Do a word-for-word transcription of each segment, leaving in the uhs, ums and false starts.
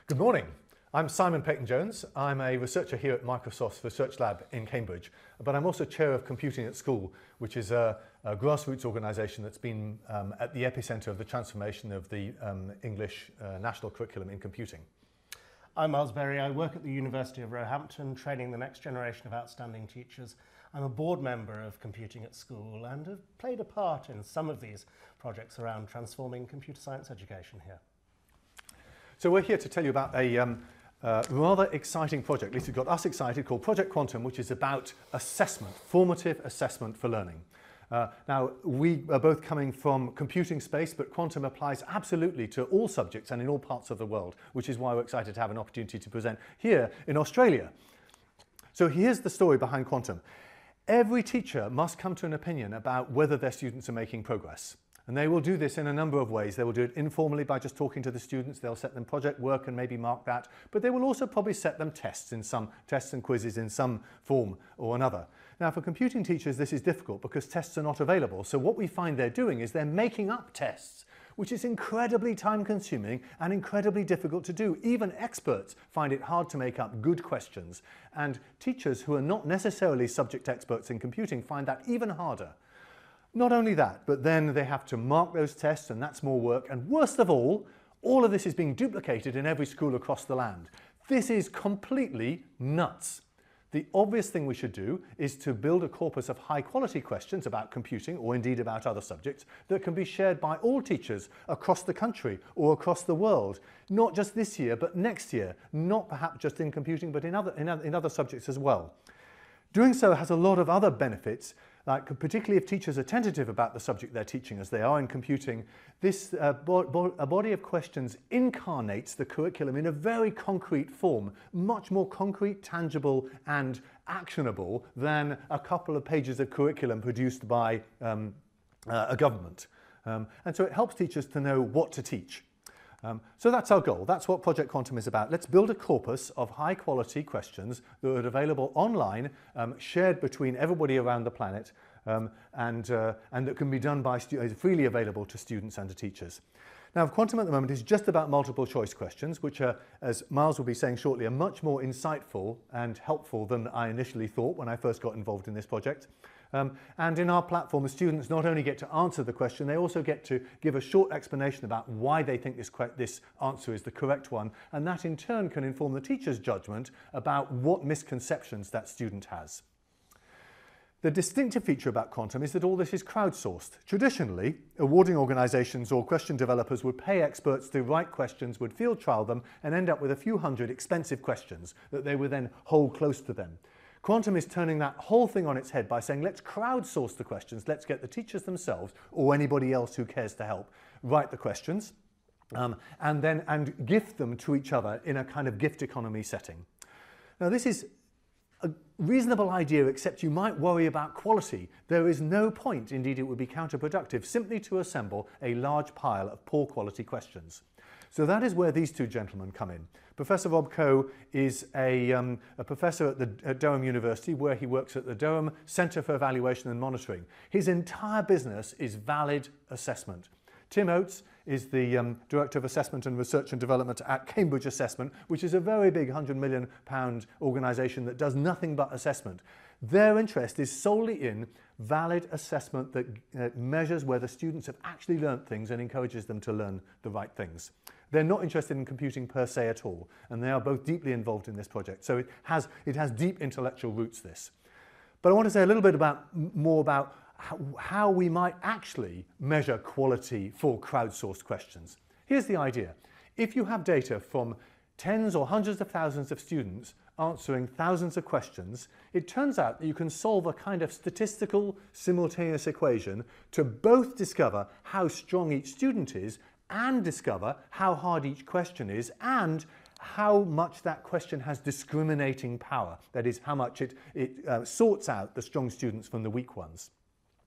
Good morning. I'm Simon Peyton-Jones. I'm a researcher here at Microsoft's Research Lab in Cambridge, but I'm also chair of Computing at School, which is a, a grassroots organisation that's been um, at the epicentre of the transformation of the um, English uh, national curriculum in computing. I'm Miles Berry. I work at the University of Roehampton, training the next generation of outstanding teachers. I'm a board member of Computing at School and have played a part in some of these projects around transforming computer science education here. So we're here to tell you about a um, uh, rather exciting project, at least it got us excited, called Project Quantum, which is about assessment, formative assessment for learning. Uh, now, we are both coming from computing space, but quantum applies absolutely to all subjects and in all parts of the world, which is why we're excited to have an opportunity to present here in Australia. So here's the story behind quantum. Every teacher must come to an opinion about whether their students are making progress. And they will do this in a number of ways. They will do it informally by just talking to the students. They'll set them project work and maybe mark that. But they will also probably set them tests in some tests and quizzes in some form or another. Now, for computing teachers, this is difficult because tests are not available. So what we find they're doing is they're making up tests, which is incredibly time-consuming and incredibly difficult to do. Even experts find it hard to make up good questions. And teachers who are not necessarily subject experts in computing find that even harder. Not only that, but then they have to mark those tests, and that's more work. And worst of all, all of this is being duplicated in every school across the land. This is completely nuts. The obvious thing we should do is to build a corpus of high-quality questions about computing, or indeed about other subjects, that can be shared by all teachers across the country or across the world. Not just this year, but next year. Not perhaps just in computing, but in other, in other, in other subjects as well. Doing so has a lot of other benefits, like particularly if teachers are tentative about the subject they're teaching, as they are in computing. This uh, bo bo a body of questions incarnates the curriculum in a very concrete form, much more concrete, tangible and actionable than a couple of pages of curriculum produced by um, uh, a government. Um, and so it helps teachers to know what to teach. Um, so that's our goal. That's what Project Quantum is about. Let's build a corpus of high-quality questions that are available online, um, shared between everybody around the planet, um, and, uh, and that can be done by freely available to students and to teachers. Now, Quantum at the moment is just about multiple choice questions, which are, as Miles will be saying shortly, are much more insightful and helpful than I initially thought when I first got involved in this project. Um, and in our platform, the students not only get to answer the question, they also get to give a short explanation about why they think this, this answer is the correct one, and that in turn can inform the teacher's judgment about what misconceptions that student has. The distinctive feature about quantum is that all this is crowdsourced. Traditionally, awarding organisations or question developers would pay experts to write questions, would field trial them, and end up with a few hundred expensive questions that they would then hold close to them. Quantum is turning that whole thing on its head by saying, let's crowdsource the questions, let's get the teachers themselves, or anybody else who cares to help, write the questions, um, and then and gift them to each other in a kind of gift economy setting. Now, this is a reasonable idea, except you might worry about quality. There is no point, indeed it would be counterproductive, simply to assemble a large pile of poor quality questions. So that is where these two gentlemen come in. Professor Rob Coe is a, um, a professor at, the, at Durham University, where he works at the Durham Centre for Evaluation and Monitoring. His entire business is valid assessment. Tim Oates is the um, Director of Assessment and Research and Development at Cambridge Assessment, which is a very big one hundred million pound organisation that does nothing but assessment. Their interest is solely in valid assessment that uh, measures whether students have actually learnt things and encourages them to learn the right things. They're not interested in computing per se at all, and they are both deeply involved in this project. So it has, it has deep intellectual roots, this. But I want to say a little bit about, more about how, how we might actually measure quality for crowdsourced questions. Here's the idea. If you have data from tens or hundreds of thousands of students answering thousands of questions, it turns out that you can solve a kind of statistical simultaneous equation to both discover how strong each student is and discover how hard each question is and how much that question has discriminating power. That is, how much it, it uh, sorts out the strong students from the weak ones.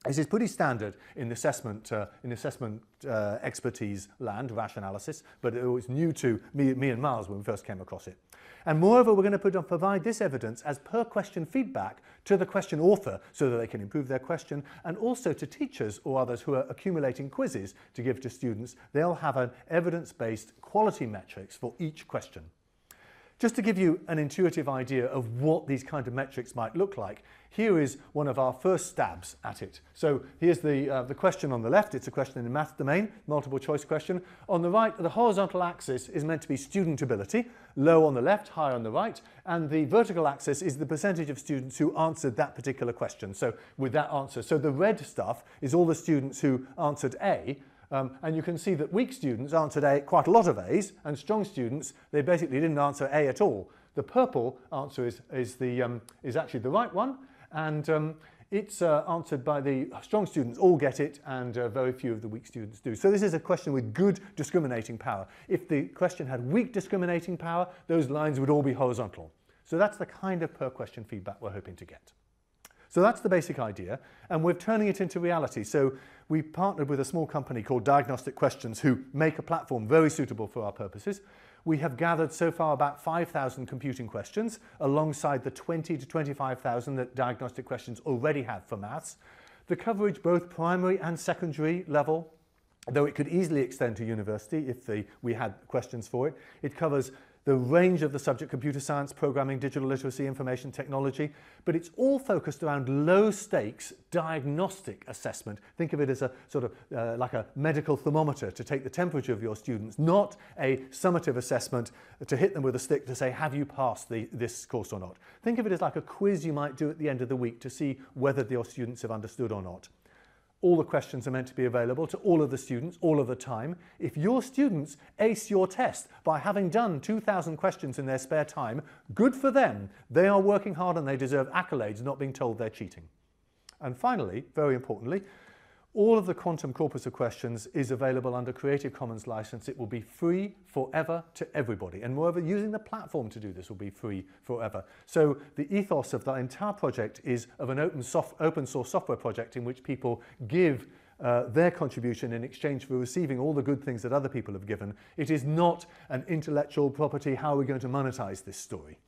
This is pretty standard in assessment, uh, in assessment uh, expertise land, rash analysis, but it was new to me, me and Miles when we first came across it. And moreover, we're going to put on, provide this evidence as per question feedback to the question author so that they can improve their question, and also to teachers or others who are accumulating quizzes to give to students. They'll have an evidence-based quality metrics for each question. Just to give you an intuitive idea of what these kind of metrics might look like, here is one of our first stabs at it. So here's the, uh, the question on the left. It's a question in the math domain, multiple choice question. On the right, the horizontal axis is meant to be student ability, low on the left, high on the right, and the vertical axis is the percentage of students who answered that particular question. So with that answer, so the red stuff is all the students who answered A. Um, and you can see that weak students answered A, quite a lot of A's, and strong students, they basically didn't answer A at all. The purple answer is, is, the, um, is actually the right one, and um, it's uh, answered by the strong students all get it, and uh, very few of the weak students do. So this is a question with good discriminating power. If the question had weak discriminating power, those lines would all be horizontal. So that's the kind of per question feedback we're hoping to get. So that's the basic idea, and we're turning it into reality. So we partnered with a small company called Diagnostic Questions who make a platform very suitable for our purposes. We have gathered so far about five thousand computing questions alongside the twenty to twenty-five thousand that Diagnostic Questions already have for maths. The coverage both primary and secondary level, though it could easily extend to university if the, we had questions for it. It covers the range of the subject: computer science, programming, digital literacy, information technology, but it's all focused around low stakes diagnostic assessment. Think of it as a sort of uh, like a medical thermometer to take the temperature of your students, not a summative assessment to hit them with a stick to say, have you passed the, this course or not? Think of it as like a quiz you might do at the end of the week to see whether your students have understood or not. All the questions are meant to be available to all of the students all of the time. If your students ace your test by having done two thousand questions in their spare time, good for them. They are working hard and they deserve accolades, not being told they're cheating. And finally, very importantly, all of the quantum corpus of questions is available under Creative Commons license. It will be free forever to everybody. And moreover, using the platform to do this will be free forever. So the ethos of the entire project is of an open, soft, open source software project in which people give uh, their contribution in exchange for receiving all the good things that other people have given. It is not an intellectual property. How are we going to monetize this story?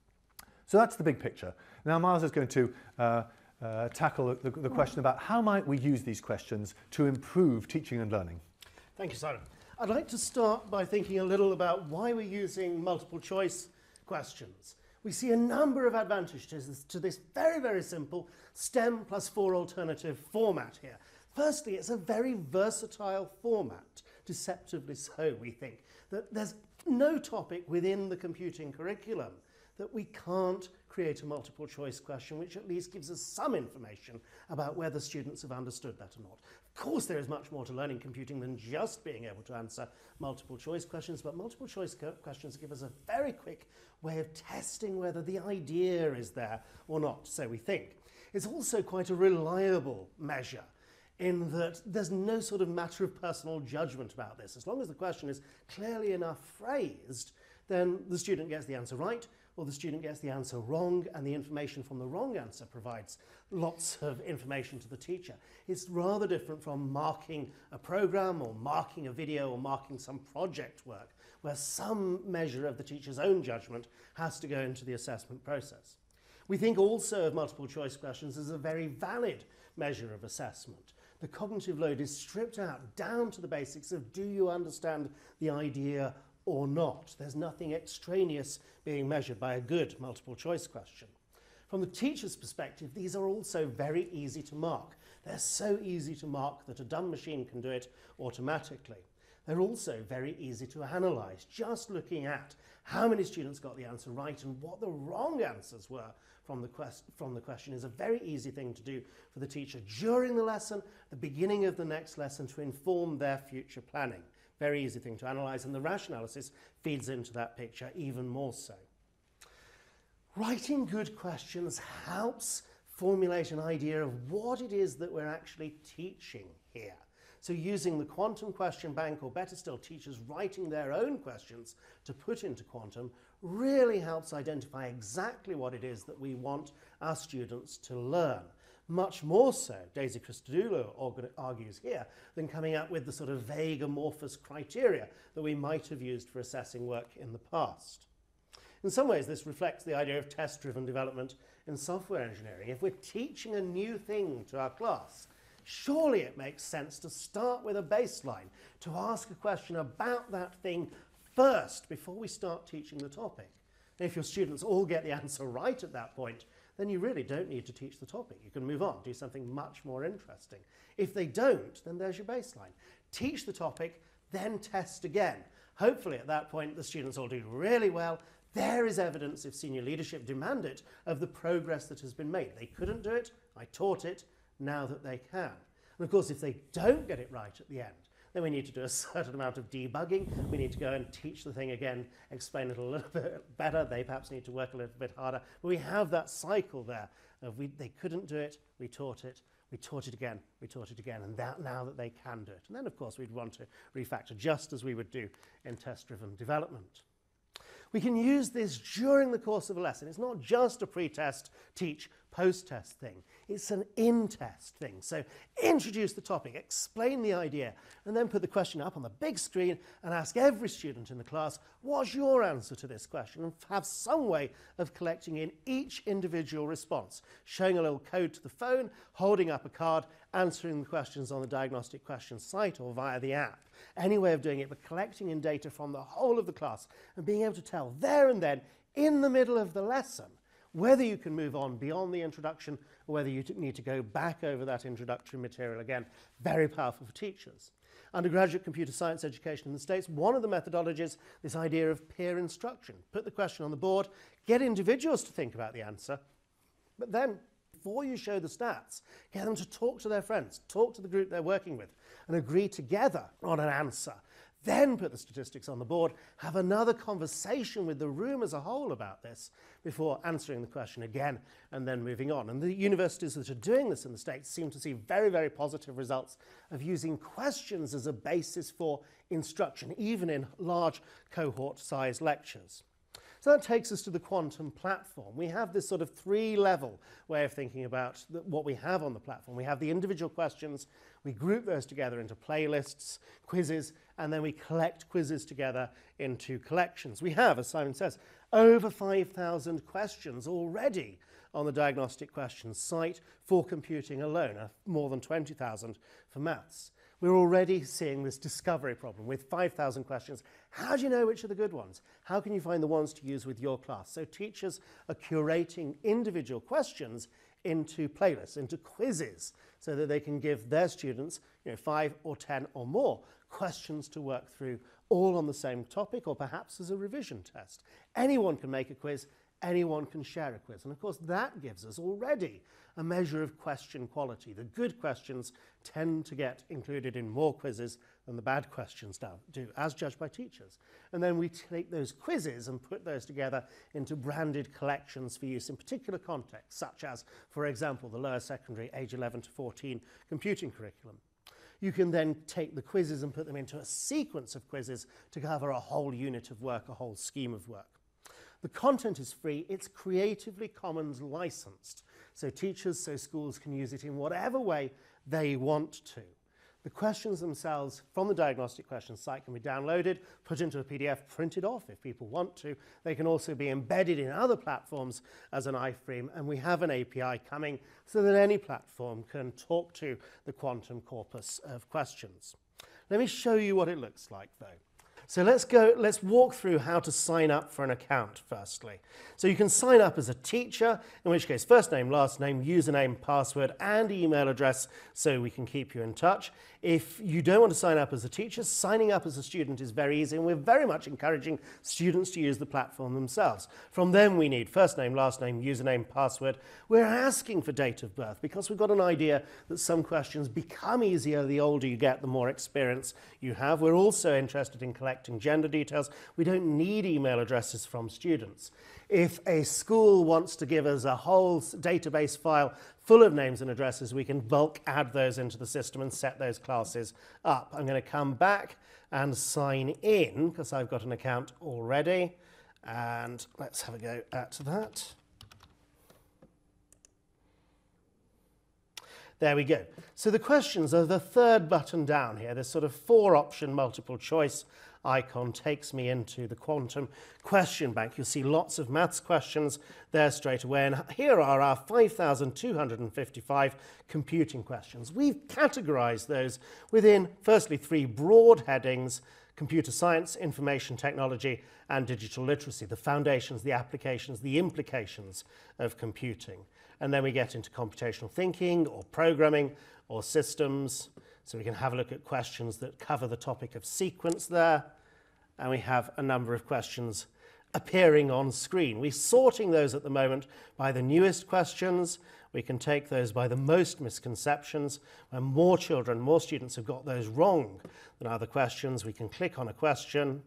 So that's the big picture. Now Miles is going to uh, Uh, tackle the, the question about how might we use these questions to improve teaching and learning. Thank you, Simon. I'd like to start by thinking a little about why we're using multiple choice questions. We see a number of advantages to this very, very simple STEM plus four alternative format here. Firstly, it's a very versatile format, deceptively so, we think, that there's no topic within the computing curriculum that we can't create a multiple choice question which at least gives us some information about whether students have understood that or not. Of course, there is much more to learning computing than just being able to answer multiple choice questions, but multiple choice questions give us a very quick way of testing whether the idea is there or not, so we think. It's also quite a reliable measure in that there's no sort of matter of personal judgment about this. As long as the question is clearly enough phrased, then the student gets the answer right, or the student gets the answer wrong, and the information from the wrong answer provides lots of information to the teacher. It's rather different from marking a program or marking a video or marking some project work, where some measure of the teacher's own judgment has to go into the assessment process. We think also of multiple choice questions as a very valid measure of assessment. The cognitive load is stripped out down to the basics of do you understand the idea or not. There's nothing extraneous being measured by a good multiple choice question. From the teacher's perspective, these are also very easy to mark. They're so easy to mark that a dumb machine can do it automatically. They're also very easy to analyse. Just looking at how many students got the answer right and what the wrong answers were from the, quest from the question is a very easy thing to do for the teacher during the lesson, the beginning of the next lesson, to inform their future planning. Very easy thing to analyse, and the rash analysis feeds into that picture even more so. Writing good questions helps formulate an idea of what it is that we're actually teaching here. So using the quantum question bank, or better still, teachers writing their own questions to put into quantum, really helps identify exactly what it is that we want our students to learn. much more so, Daisy Christodoulou argues here, than coming up with the sort of vague amorphous criteria that we might have used for assessing work in the past. In some ways, this reflects the idea of test-driven development in software engineering. If we're teaching a new thing to our class, surely it makes sense to start with a baseline, to ask a question about that thing first before we start teaching the topic. And if your students all get the answer right at that point, then you really don't need to teach the topic. You can move on, do something much more interesting. If they don't, then there's your baseline. Teach the topic, then test again. Hopefully at that point the students all do really well. There is evidence, if senior leadership demand it, of the progress that has been made. They couldn't do it, I taught it, now that they can. And of course, if they don't get it right at the end, then we need to do a certain amount of debugging. We need to go and teach the thing again, explain it a little bit better. They perhaps need to work a little bit harder. But we have that cycle there of we, they couldn't do it, we taught it, we taught it again, we taught it again, and that now that they can do it. And then, of course, we'd want to refactor just as we would do in test-driven development. We can use this during the course of a lesson. It's not just a pre-test, teach, post-test thing. It's an in-test thing. So introduce the topic, explain the idea, and then put the question up on the big screen and ask every student in the class, what's your answer to this question? And have some way of collecting in each individual response, showing a little code to the phone, holding up a card, answering the questions on the diagnostic questions site or via the app. Any way of doing it, but collecting in data from the whole of the class and being able to tell there and then, in the middle of the lesson, whether you can move on beyond the introduction or whether you need to go back over that introductory material again. Very powerful for teachers. Undergraduate computer science education in the States, one of the methodologies, this idea of peer instruction. Put the question on the board, get individuals to think about the answer, but then before you show the stats, get them to talk to their friends, talk to the group they're working with, and agree together on an answer. Then put the statistics on the board, have another conversation with the room as a whole about this before answering the question again and then moving on. And the universities that are doing this in the States seem to see very, very positive results of using questions as a basis for instruction, even in large cohort-sized lectures. So that takes us to the quantum platform. We have this sort of three-level way of thinking about the, what we have on the platform. We have the individual questions, we group those together into playlists, quizzes, and then we collect quizzes together into collections. We have, as Simon says, over five thousand questions already on the diagnostic questions site for computing alone, uh, more than twenty thousand for maths. We're already seeing this discovery problem with five thousand questions. How do you know which are the good ones? How can you find the ones to use with your class? So teachers are curating individual questions into playlists, into quizzes, so that they can give their students, you know, five or ten or more questions to work through, all on the same topic, or perhaps as a revision test. Anyone can make a quiz, anyone can share a quiz. And of course, that gives us already a measure of question quality. The good questions tend to get included in more quizzes than the bad questions do, as judged by teachers. And then we take those quizzes and put those together into branded collections for use in particular contexts, such as, for example, the lower secondary age eleven to fourteen computing curriculum. You can then take the quizzes and put them into a sequence of quizzes to cover a whole unit of work, a whole scheme of work. The content is free, it's Creatively Commons licensed, so teachers, so schools can use it in whatever way they want to. The questions themselves from the diagnostic questions site can be downloaded, put into a P D F, printed off if people want to. They can also be embedded in other platforms as an iframe, and we have an A P I coming so that any platform can talk to the quantum corpus of questions. Let me show you what it looks like though. So let's go, let's walk through how to sign up for an account firstly. So you can sign up as a teacher, in which case first name, last name, username, password, and email address so we can keep you in touch. If you don't want to sign up as a teacher, signing up as a student is very easy, and we're very much encouraging students to use the platform themselves. From them we need first name, last name, username, password. We're asking for date of birth because we've got an idea that some questions become easier the older you get, the more experience you have. We're also interested in collecting gender details. We don't need email addresses from students. If a school wants to give us a whole database file full of names and addresses, we can bulk add those into the system and set those classes up. I'm going to come back and sign in because I've got an account already, and let's have a go at that. There we go. So the questions are the third button down here. This sort of four-option multiple choice icon takes me into the quantum question bank. You'll see lots of maths questions there straight away. And here are our five thousand two hundred fifty-five computing questions. We've categorized those within, firstly, three broad headings: computer science, information technology, and digital literacy, the foundations, the applications, the implications of computing. And then we get into computational thinking or programming or systems. So we can have a look at questions that cover the topic of sequence there. And we have a number of questions appearing on screen. We're sorting those at the moment by the newest questions. We can take those by the most misconceptions. When more children, more students have got those wrong than other questions, we can click on a question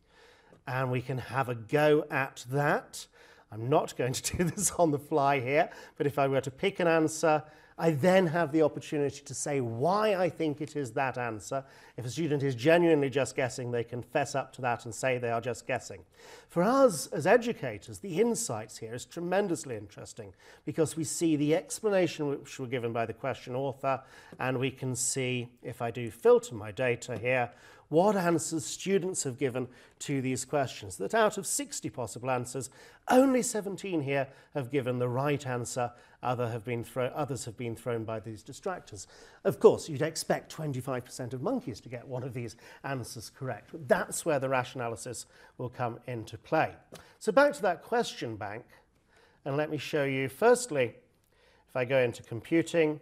and we can have a go at that. I'm not going to do this on the fly here, but if I were to pick an answer, I then have the opportunity to say why I think it is that answer. If a student is genuinely just guessing, they can fess up to that and say they are just guessing. For us as educators, the insights here is tremendously interesting because we see the explanation which were given by the question author, and we can see, if I do filter my data here, what answers students have given to these questions. That out of sixty possible answers, only seventeen here have given the right answer. Other have been throw others have been thrown by these distractors. Of course, you'd expect twenty-five percent of monkeys to get one of these answers correct. But that's where the rationalysis will come into play. So back to that question bank, and let me show you, firstly, if I go into computing,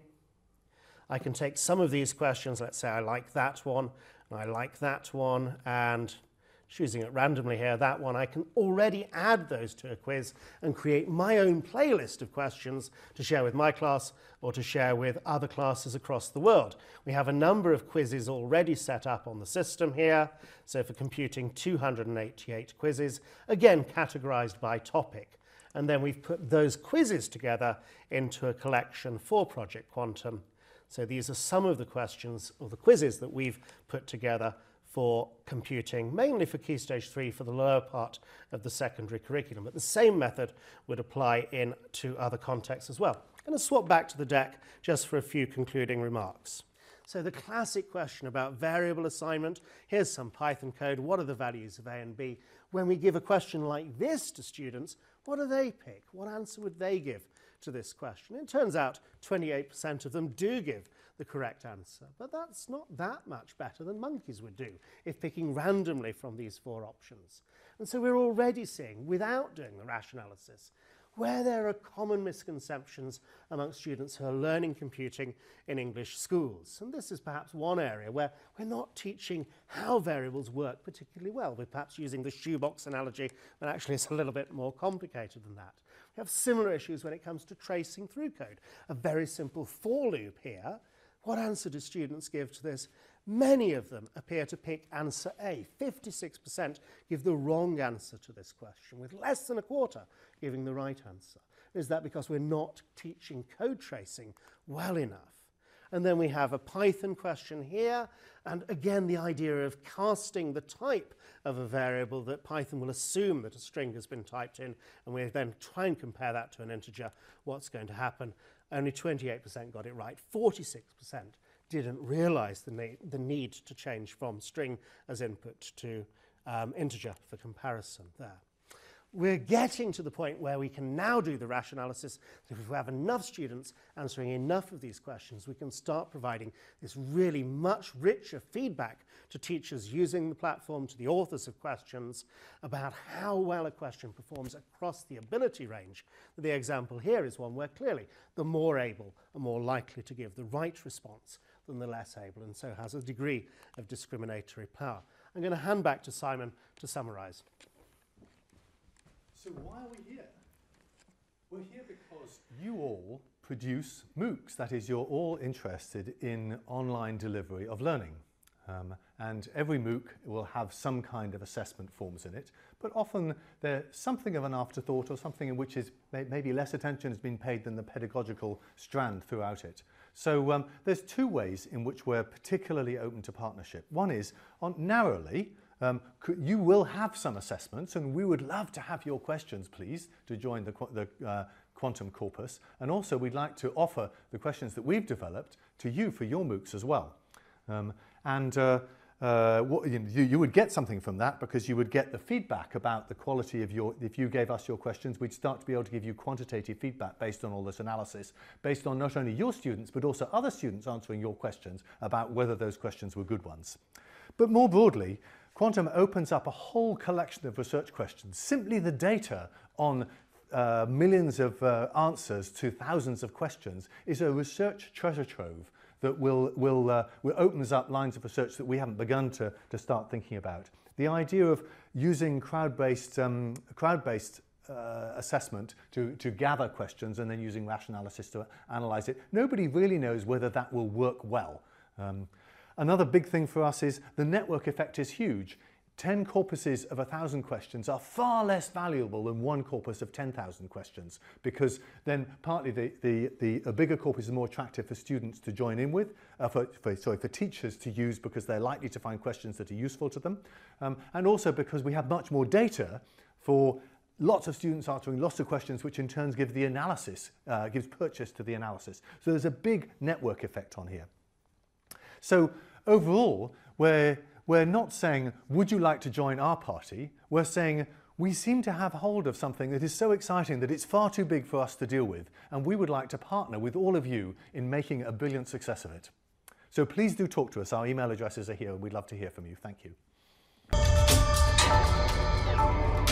I can take some of these questions. Let's say I like that one, and I like that one, and choosing it randomly here, that one, I can already add those to a quiz and create my own playlist of questions to share with my class or to share with other classes across the world. We have a number of quizzes already set up on the system here. So for computing, two hundred eighty-eight quizzes, again categorized by topic. And then we've put those quizzes together into a collection for Project Quantum. So these are some of the questions or the quizzes that we've put together for computing, mainly for Key Stage three for the lower part of the secondary curriculum. But the same method would apply in to other contexts as well. I'm going to swap back to the deck just for a few concluding remarks. So the classic question about variable assignment, here's some Python code. What are the values of A and B? When we give a question like this to students, what do they pick? What answer would they give to this question? It turns out twenty-eight percent of them do give the correct answer, but that's not that much better than monkeys would do if picking randomly from these four options. And so we're already seeing, without doing the rationalysis, where there are common misconceptions amongst students who are learning computing in English schools. And this is perhaps one area where we're not teaching how variables work particularly well. We're perhaps using the shoebox analogy, but actually it's a little bit more complicated than that. We have similar issues when it comes to tracing through code. A very simple for loop here. What answer do students give to this? Many of them appear to pick answer A. fifty-six percent give the wrong answer to this question, with less than a quarter giving the right answer. Is that because we're not teaching code tracing well enough? And then we have a Python question here, and again the idea of casting the type of a variable that Python will assume that a string has been typed in, and we then try and compare that to an integer. What's going to happen? Only twenty-eight percent got it right. forty-six percent didn't realize the, ne the need to change from string as input to um, integer for comparison there. We're getting to the point where we can now do the rationalysis. If we have enough students answering enough of these questions, we can start providing this really much richer feedback to teachers using the platform, to the authors of questions, about how well a question performs across the ability range. The example here is one where clearly the more able are more likely to give the right response than the less able, and so has a degree of discriminatory power. I'm going to hand back to Simon to summarize. So why are we here? We're here because you all produce MOOCs. That is, you're all interested in online delivery of learning. Um, and every MOOC will have some kind of assessment forms in it, but often they're something of an afterthought or something in which is may maybe less attention has been paid than the pedagogical strand throughout it. So um, there's two ways in which we're particularly open to partnership. One is on narrowly Um, you will have some assessments, and we would love to have your questions, please, to join the, the uh, Quantum Corpus. And also, we'd like to offer the questions that we've developed to you for your MOOCs as well. Um, and uh, uh, what, you, you would get something from that, because you would get the feedback about the quality of your, if you gave us your questions, we'd start to be able to give you quantitative feedback based on all this analysis, based on not only your students, but also other students answering your questions about whether those questions were good ones. But more broadly, Quantum opens up a whole collection of research questions. Simply the data on uh, millions of uh, answers to thousands of questions is a research treasure trove that will, will, uh, will opens up lines of research that we haven't begun to, to start thinking about. The idea of using crowd-based um, crowd-based uh, assessment to, to gather questions and then using rational analysis to analyze it, nobody really knows whether that will work well. Um, Another big thing for us is the network effect is huge. ten corpuses of one thousand questions are far less valuable than one corpus of ten thousand questions, because then partly the, the, the, a bigger corpus is more attractive for students to join in with, uh, for, for, sorry, for teachers to use, because they're likely to find questions that are useful to them, um, and also because we have much more data for lots of students answering lots of questions, which in turn gives the analysis, uh, gives purchase to the analysis. So there's a big network effect on here. So overall, we're, we're not saying, would you like to join our party? We're saying, we seem to have hold of something that is so exciting that it's far too big for us to deal with, and we would like to partner with all of you in making a brilliant success of it. So please do talk to us. Our email addresses are here, and we'd love to hear from you. Thank you.